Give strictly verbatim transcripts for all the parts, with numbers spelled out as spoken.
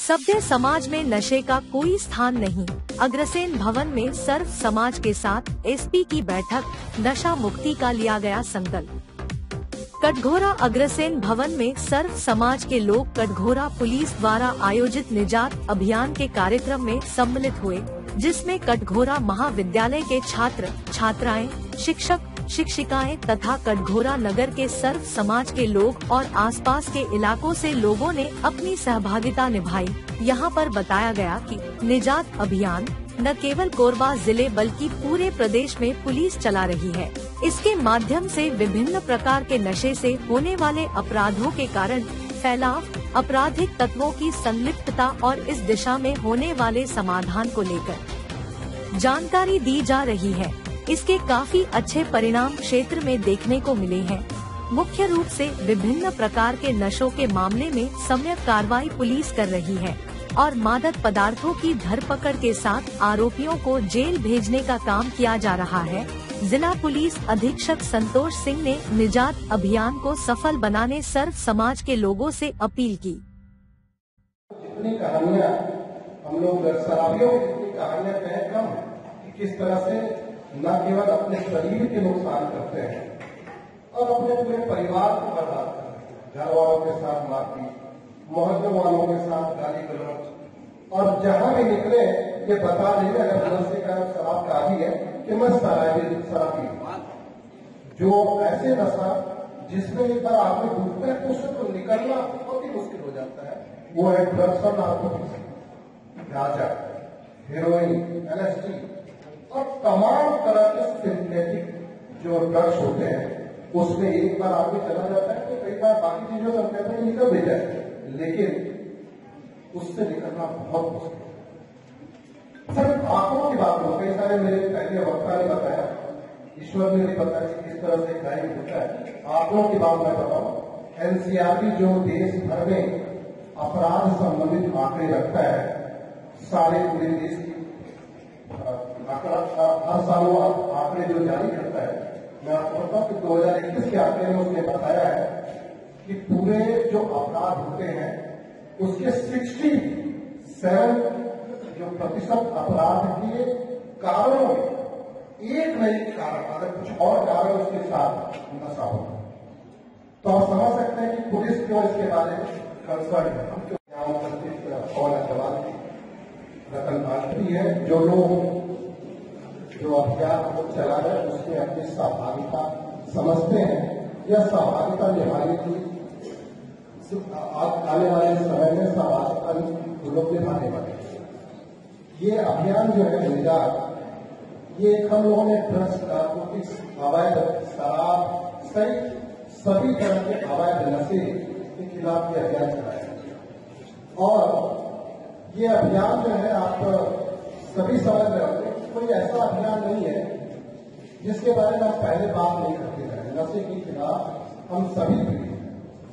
सभ्य समाज में नशे का कोई स्थान नहीं। अग्रसेन भवन में सर्व समाज के साथ एसपी की बैठक, नशा मुक्ति का लिया गया संकल्प। कटघोरा अग्रसेन भवन में सर्व समाज के लोग कटघोरा पुलिस द्वारा आयोजित निजात अभियान के कार्यक्रम में सम्मिलित हुए, जिसमें कटघोरा महाविद्यालय के छात्र छात्राएं, शिक्षक शिक्षिकाएं तथा कटघोरा नगर के सर्व समाज के लोग और आसपास के इलाकों से लोगों ने अपनी सहभागिता निभाई। यहाँ पर बताया गया कि निजात अभियान न केवल कोरबा जिले बल्कि पूरे प्रदेश में पुलिस चला रही है। इसके माध्यम से विभिन्न प्रकार के नशे से होने वाले अपराधों के कारण फैलाव, आपराधिक तत्वों की संलिप्तता और इस दिशा में होने वाले समाधान को लेकर जानकारी दी जा रही है। इसके काफी अच्छे परिणाम क्षेत्र में देखने को मिले हैं। मुख्य रूप से विभिन्न प्रकार के नशों के मामले में सम्यक कार्रवाई पुलिस कर रही है और मादक पदार्थों की धरपकड़ के साथ आरोपियों को जेल भेजने का काम किया जा रहा है। जिला पुलिस अधीक्षक संतोष सिंह ने निजात अभियान को सफल बनाने सर्व समाज के लोगों से अपील की। जितनी कहानियाँ हम लोग शराबियों की कहानियाँ कहें कम कि किस तरह से न केवल अपने शरीर के नुकसान करते हैं और अपने पूरे परिवार को बर्बाद करते हैं। घर वालों के साथ मारपीट, मोहल्ले वालों के साथ गाली गलौज, और जहां भी निकले ये बता देंगे अगर नशे का शराब का आदि है कि मैं शराबी शराबी जो ऐसे नशा जिसमें एक बार आदमी डूबता है तो उससे तो निकलना बहुत ही मुश्किल हो जाता है। वो है ड्रग्स और नार्कोटिक्स, गांजा, हेरोइन, एलएसडी और तमाम तरह के सिंथेटिक जो ड्रग्स होते हैं उसमें एक बार आदमी चला जाता है तो कई बार बाकी चीजों से कहते हैं निकल भी जाए, लेकिन उससे निकलना बहुत मुश्किल है। सिर्फ आंकड़ों की बात हो, कई सारे मेरे पहले वक्ता ने बताया, ईश्वर ने भी बताया कि किस तरह से क्राइम होता है। आंकड़ों की बात मैं बताऊं, एनसीआरबी जो देश भर में अपराध संबंधित आंकड़े रखता है, सारे पूरे देश की आंकड़ा हर साल वो आंकड़े जो जारी करता है, मैं आपको बताऊं कि दो हजार इक्कीस के आंकड़े में उसने बताया है कि पूरे जो अपराध होते हैं उसके सड़सठ जो प्रतिशत अपराध के कारणों में एक न एक कारण, अगर कुछ और कारण उसके साथ नशा होता है तो आप समझ सकते हैं कि पुलिस क्यों इसके बारे में कंसर्न है। हम यहाँ उपस्थित और अग्रवाल रतन भास्करी है, जो लोग जो अभियान हम चला रहे हैं उसमें अपनी सहभागिता समझते हैं। यह सहभागिता निभाने की आने वाले समय में सहभागिता लोग निभाने वाले हैं। ये अभियान जो है निजात, ये हम लोगों ने ड्रग्स, नारकोटिक्स, अवैध शराब सहित सभी तरह के अवैध नशे के खिलाफ ये अभियान चलाया और ये अभियान जो है आप सभी समझ रहे होंगे, कोई ऐसा अभियान नहीं है जिसके बारे में हम पहले बात नहीं करते रहे। नशे के खिलाफ हम सभी पीड़ित हैं।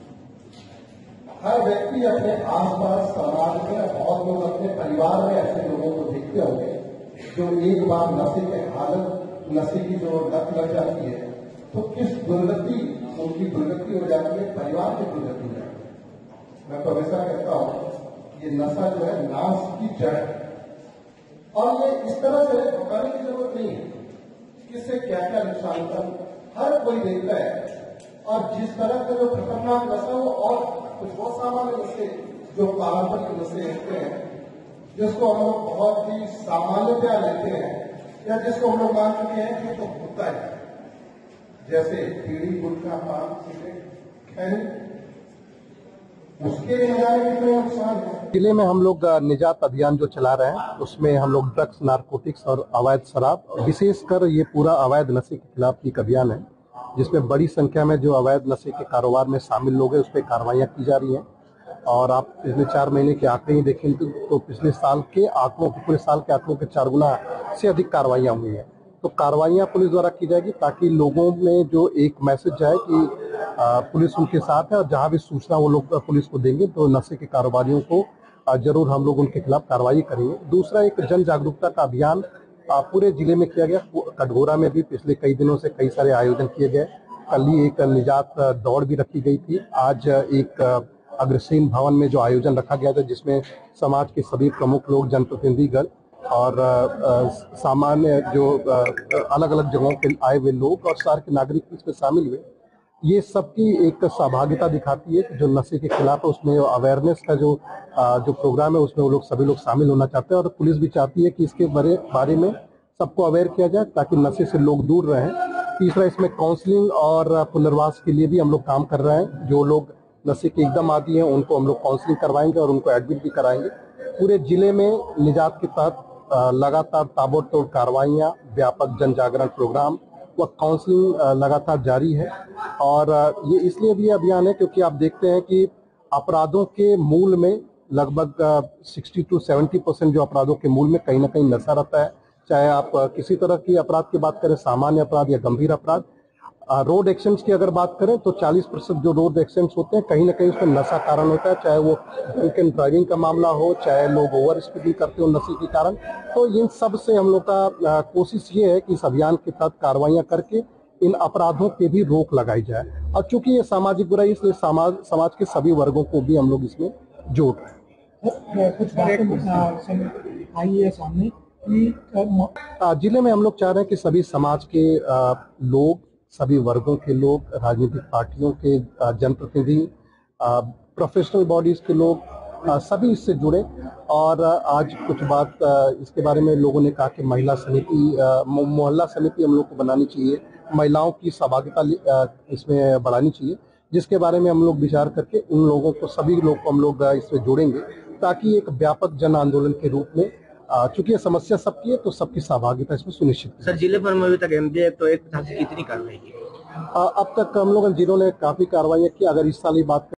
हर व्यक्ति अपने आसपास समाज में और लोग अपने परिवार में ऐसे लोगों को देखते होंगे जो एक बार नशे के हालत, नशे की जो लत लग जाती है तो किस दुर्गति, उनकी दुर्गति हो जाती है, परिवार की दुर्गति हो जाती है। मैं तो हमेशा कहता हूं ये नशा जो है नाश की जड़ है और ये इस तरह से बताने की जरूरत नहीं है किससे क्या क्या नुकसान होता है, हर कोई देखता है। और जिस तरह का जो खतरनाक नशा हो और कुछ बहुत सामान्य नशे जो पारंपरिक नशे होते हैं जिसको हम लोग बहुत ही सामान्यतया लेते हैं या जिसको हम लोग मान चुके हैं कि तो होता है, जैसे बीड़ी, गुटखा, पान, सिगरेट, खैनी, उसके लिए कितने नुकसान है। जिले में हम लोग निजात अभियान जो चला रहे हैं उसमें हम लोग ड्रग्स, नारकोटिक्स और अवैध शराब, विशेषकर ये पूरा अवैध नशे के खिलाफ एक अभियान है जिसमें बड़ी संख्या में जो अवैध नशे के कारोबार में शामिल लोग हैं उस पर कार्रवाइयाँ की जा रही हैं। और आप पिछले चार महीने के आंकड़े ही देखें तो पिछले साल के आंकड़ों पूरे साल के आंकड़ों के चार गुना से अधिक कार्रवाइयाँ हुई हैं। तो कार्रवाइयाँ पुलिस द्वारा की जाएगी ताकि लोगों में जो एक मैसेज जाए कि पुलिस उनके साथ है और जहाँ भी सूचना वो लोग पुलिस को देंगे तो नशे के कारोबारियों को जरूर हम लोग उनके खिलाफ कार्रवाई करेंगे। दूसरा, एक जन जागरूकता का अभियान पूरे जिले में किया गया। कटघोरा में भी पिछले कई दिनों से कई सारे आयोजन किए गए। कल ही एक निजात दौड़ भी रखी गई थी। आज एक अग्रसेन भवन में जो आयोजन रखा गया था, जिसमें समाज के सभी प्रमुख लोग, जनप्रतिनिधिगण और सामान्य जो अलग अलग जगहों के आए हुए लोग और शहर के नागरिक इसमें शामिल हुए। ये सबकी एक सहभागिता दिखाती है कि जो नशे के खिलाफ है उसमें अवेयरनेस का जो जो प्रोग्राम है उसमें वो लोग सभी लोग शामिल होना चाहते हैं और पुलिस भी चाहती है कि इसके बारे बारे में सबको अवेयर किया जाए ताकि नशे से लोग दूर रहें। तीसरा, इसमें काउंसलिंग और पुनर्वास के लिए भी हम लोग काम कर रहे हैं। जो लोग नशे के एकदम आदी हैं उनको हम लोग काउंसलिंग करवाएंगे और उनको एडमिट भी कराएंगे। पूरे जिले में निजात के तहत लगातार ताबड़तोड़ कार्रवाइयाँ, व्यापक जन जागरण प्रोग्राम व काउंसलिंग लगातार जारी है। और ये इसलिए भी अभियान है क्योंकि आप देखते हैं कि अपराधों के मूल में लगभग साठ टू सत्तर परसेंट जो अपराधों के मूल में कहीं ना कहीं नशा रहता है। चाहे आप किसी तरह की अपराध की बात करें, सामान्य अपराध या गंभीर अपराध। रोड एक्सीडेंट्स की अगर बात करें तो चालीस परसेंट जो रोड एक्सीडेंट्स होते हैं कहीं ना कहीं उसमें नशा कारण होता है, चाहे वो ड्रिंक एंड ड्राइविंग का मामला हो, चाहे लोग ओवर स्पीडिंग करते हो नशे के कारण। तो इन सब से हम लोग का कोशिश ये है कि इस अभियान के तहत कार्रवाइयां करके इन अपराधों पे भी रोक लगाई जाए। और चूंकि ये सामाजिक बुराई, इसलिए समाज समाज के सभी वर्गों को भी हम लोग इसमें जोड़ रहे हैं। कुछ बातें आई है सामने कि जिले में हम लोग चाह रहे हैं कि सभी समाज के लोग, सभी वर्गों के लोग, राजनीतिक पार्टियों के जनप्रतिनिधि, प्रोफेशनल बॉडीज के लोग, सभी इससे जुड़े। और आज कुछ बात इसके बारे में लोगों ने कहा कि महिला समिति, मोहल्ला समिति हम लोग को बनानी चाहिए, महिलाओं की सहभागिता इसमें बढ़ानी चाहिए, जिसके बारे में हम लोग विचार करके उन लोगों को, सभी लोग को हम लोग इसमें जोड़ेंगे ताकि एक व्यापक जन आंदोलन के रूप में, चूंकि ये समस्या सबकी है तो सबकी सहभागिता इसमें सुनिश्चित। सर, जिले भर में अभी तक एमडीए तो एक से कितनी कार्रवाई की? अब तक हम लोग जिलों ने काफी कार्रवाई की। अगर इस साल ही बात